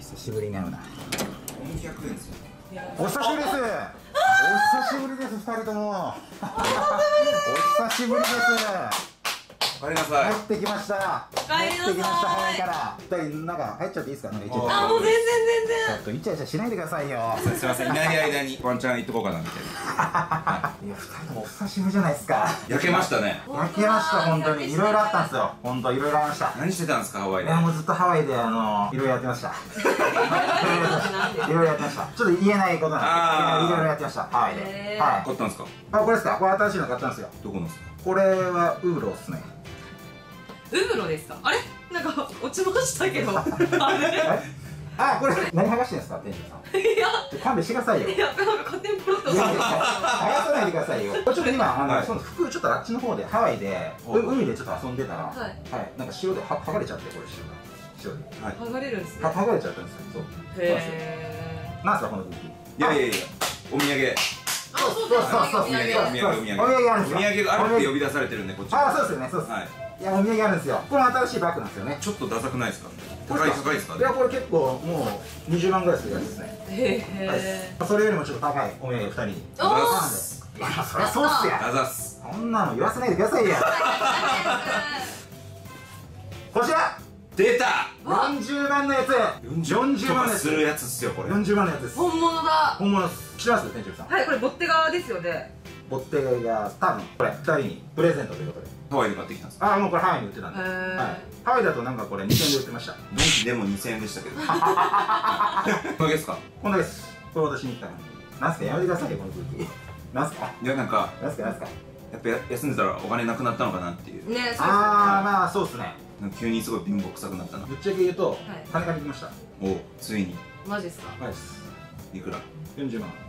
久しぶりに会うな。 400円ですよ。 お久しぶりです。お久しぶりです、二人とも。お久しぶりです。 おかえりなさい。 入ってきました。入ってきました、ハワイから。二人、なんか入っちゃっていいですか。なんか一応。 あ、もう全然ちょっとイチャイチャしないでくださいよ。 すいません、いない間にワンチャン行っとこうかなみたいな。 いや、二人ともお久しぶりじゃないですか。 焼けましたね。 焼けました、本当に。いろいろあったんですよ。本当いろいろありました。 何してたんですか、ハワイで。 いや、もうずっとハワイでいろいろやってました。いろいろやってました。ちょっと言えないことなんで、いろいろやってました。ハワイで。はい。 買ったんですか。 あ、これですか。これ新しいの買ったんですよ。 どこのですか。 これはウーロっすね。 ウブロですか。あれ、なんか落ちましたけど。あれ。 あ、これ何剥がしてんですか、店長さん。 いや。 勘弁してくださいよ。 いや、なんか勝手にポロッと。 剥がさないでくださいよ。ちょっと今その服ちょっとあっちの方でハワイで海でちょっと遊んでたら、はい、なんか塩で剥がれちゃって、これ塩で。 剥がれるんですね。 剥がれちゃったんですよ。そう。 へえ。なんすかこの武器。 いやいやいや、お土産。 あ、そうそうそう。 お土産あるんですよ。お土産があるって呼び出されてるんで、こっち。 あ、そうですよね、そうです。いや、お土産あるんですよ。これ新しいバッグなんですよね。 ちょっとダサくないですか。高いですか。 いや、これ結構もう20万ぐらいするやつですね。 へえ。 それよりもちょっと高いお土産2人に。 おお。 いや、そりゃそうっすよ。 あざっす。 そんなの言わせないでくださいよ。こちら出た。 40万のやつ。40万のやつするやつっすよ、これ。 40万のやつです。 本物だ。 本物です。知ってます店長さん。 はい、これボッテガですよね。 ボッテガ多分これ2人にプレゼントということで。 ハワイで買ってきたんです。 ああ、もうこれハワイに売ってたんで。はい。ハワイだとなんかこれ2000円で売ってました。 ドンキでも2000円でしたけど。これですか。 こんなです。これ私に来たの。なんすか、やめてくださいよ、この空気。なんすか。 いや、なんか。 なんすか。 やっぱ休んでたらお金なくなったのかなっていう。 ね、そうですね。 ああ、まあそうですね。 急にすごい貧乏臭くなったな。 ぶっちゃけ言うと、金借りてきました。 お、ついに。 マジですか。 マジです。 いくら。 40万。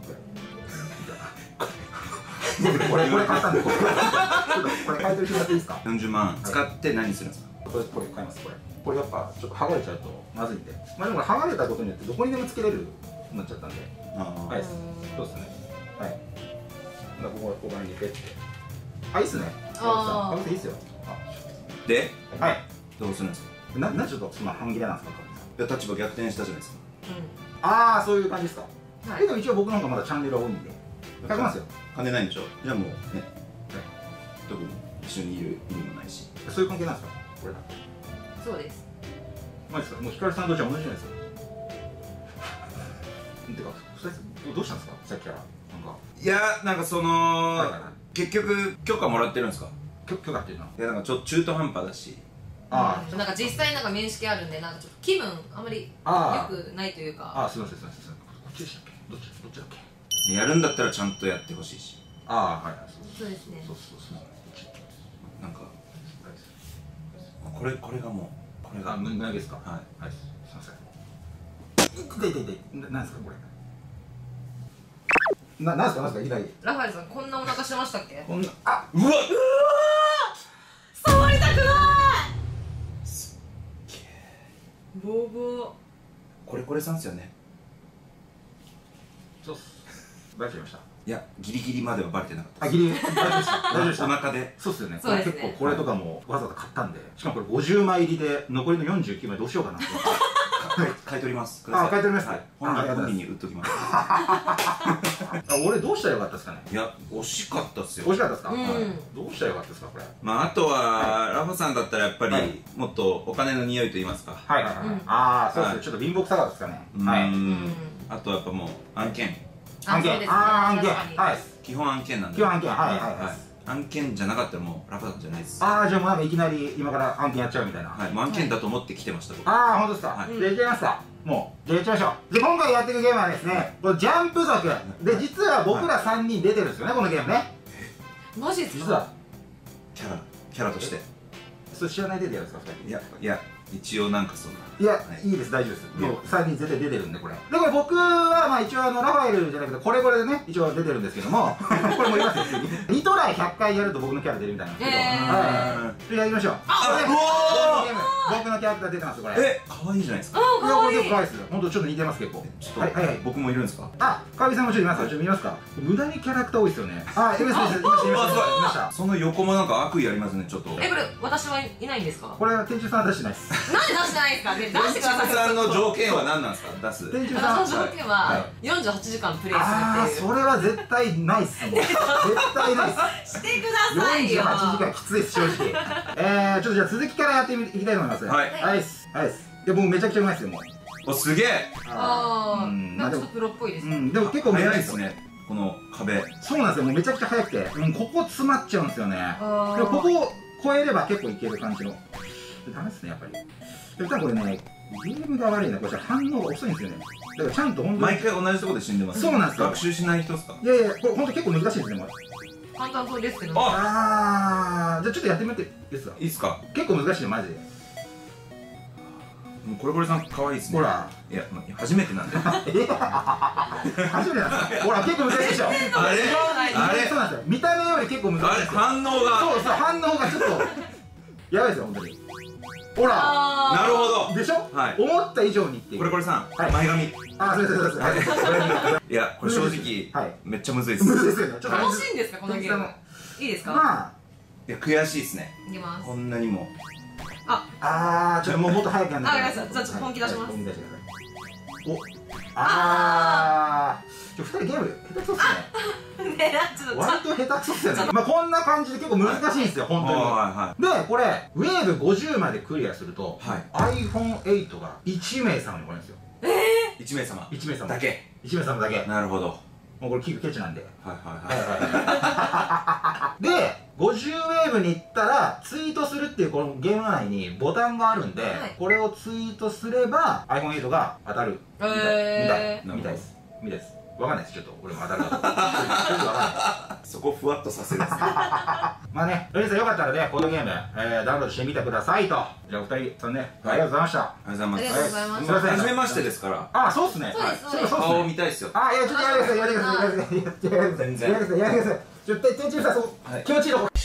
これ買ったんで、これ買い取りしてもらっていいですか。 40万使って何するんですか。 これ買います。これやっぱちょっと剥がれちゃうとまずいんで、まあでも剥がれたことによってどこにでもつけれるなっちゃったんで。はい、そうですね。はい。ここにペッて。あ、いいっすね。ああ、いいっすよ。 で、 はい。 どうするんですか。 なんでちょっとそんな半切れなんですか。 いや、立場逆転したじゃないですか。 ああ、そういう感じですか。でも一応僕なんかまだチャンネルは多いんで書きますよ。 金ないんでしょ。じゃあもうね、特に一緒にいる意味もないし。 そういう関係なんですか、これだ。 そうです。 マジですか。もう光さんとじゃ同じじゃないですか。てか、どうしたんですか、さっきから。なんか。 いや、なんかその、結局許可もらってるんですか。 許可っていうのは。 いや、なんかちょっと中途半端だし。 ああ、なんか実際なんか面識あるんで、なんかちょっと気分あんまり良くないというか。 ああ、すみません。こっちでしたっけ。どっちだっけ。 やるんだったらちゃんとやってほしいし。 ああ、はい。 そうですね。 そう。 なんかこれがもうこれが何ですか。はい。すみません。痛い。なんですかこれ。なんですかいきなり。 ラファエルさん、こんなお腹してましたっけ。 こんな、あ、 うわ。 触りたくない。すっげえ。ボーボー。 これさんですよね。 そうっす。バレちゃいました。 いや、ギリギリまではバレてなかった。 あ、ギリ大丈夫でした。大丈夫でした。 お腹で。 そうっすよね。 結構これとかもわざわざ買ったんで、しかもこれ50枚入りで残りの49枚どうしようかなって。 買い取ります。 あ、買い取ります。 本人に売っときます。 俺どうしたらよかったですかね。 いや、惜しかったっすよ。 惜しかったですか。どうしたらよかったですかこれ。 まああとはラファさんだったらやっぱりもっとお金の匂いと言いますか。 はい。ああ、そうですね。ちょっと貧乏臭かったですかね。はい。 あとやっぱもう案件。 案件。はい。 基本案件なんで。 基本案件。はい。 案件じゃなかったらもうラファさんじゃないです。 ああ、じゃあもうなんかいきなり今から案件やっちゃうみたいな。 はい。案件だと思って来てました僕。 ああ、本当ですか。じゃあいっちゃいますか。もうじゃあやっちゃいましょう。で、今回やっていくゲームはですね、これジャンプ族で、実は僕ら3人出てるんですよね、このゲームね。 マジですか。 実はキャラとして。 それ知らないでやるんですか2人。 いや一応なんかそんな。 いや、いいです、大丈夫です。もう3人絶対出てるんで、これ。で、これ僕は、まあ一応ラファエルじゃなくて、これでね、一応出てるんですけども、これも言いますよ、2トライ100回やると僕のキャラ出るみたいなんですけど、はい。やりましょう。僕のキャラクター出てますよ、これ。 可愛いじゃないですか。 いや、 これ結構可愛いですよ。ほんとちょっと似てます、結構。はい、僕もいるんですか。あ、川辺さんもちょっといますか。ちょっと見ますか。無駄にキャラクター多いですよね。あ、いました。 その横もなんか悪意ありますね、ちょっと。 これ私はいないんですか。 これは店長さんは出してないです。 なんで出してないんですかね。出してください。 さんの条件は何なんですか？出す天中さんその条件は48時間プレイするっていう。 それは絶対ないっすもん。絶対ないっす。 してくださいよ。 48時間きついです正直。ちょっとじゃあ続きからやっていきたいと思います。 はいはいっす。いや僕めちゃくちゃうまいっすよもう。 お、すげえ。 なんかちょっとプロっぽいですね。 でも結構早いですね、この壁。 そうなんですよ、もうめちゃくちゃ早くて、ここ詰まっちゃうんですよね。でもここを超えれば結構いける感じの。ダメですねやっぱり。で多分これね、ゲームが悪いな、これ反応が遅いんですよね。だからちゃんと本当に毎回同じところで死んでます。 そうなんですよ。 学習しない人ですか？ いやいや、これ本当結構難しいですねこれ。 簡単そうですけど。 じゃあちょっとやってみていいですか？ いいっすか？ 結構難しいよマジで。 コレコレさん可愛いですね。 ほら、 いや初めてなんで。 初めてなんですか？ほら結構難しいでしょ。 あれそうなんですよ。見た目より結構難しい。 反応が。 そう反応がちょっとやばいですよ本当に。ほら、 なるほどでしょ。思った以上にっていう。 コレコレさん、前髪。 そうです。 いやこれ正直めっちゃむずいです。 むずいですよね。 楽しいんですかこのゲーム？いいですか？ まあいや悔しいですね。 いきます。 こんなにも。 ちょっともっと早くやんなきゃ。 じゃあちょっと本気出します。 本気出してください。2人ゲーム下手くそっすね。割と下手くそっすよね。まあこんな感じで結構難しいんですよ本当に。でこれウェーブ50までクリアすると iPhone8 が1名様にもらえるんですよ。 1名様 1名様だけ。 1名様だけ。 なるほど。 もうこれキックケチなんで。 はいで50ウェーブに行ったらツイートするっていうこのゲーム内にボタンがあるんで、これをツイートすれば iPhone8 が当たるみたいです。わかんないです、ちょっと俺も当たるかどうか。ちょっとわかんないです。 そこふわっとさせるんですね。 まあね、皆さんよかったらね、このゲームダウンロードしてみてくださいと。じゃあお二人さんね、ありがとうございました。 ありがとうございます。 ありがとうございます。 すみません、初めましてですから。 そうっすね。 顔見たいですよ。 いやちょっとやめてください。やめてください。ちょっと天中さん気持ちいいとこ。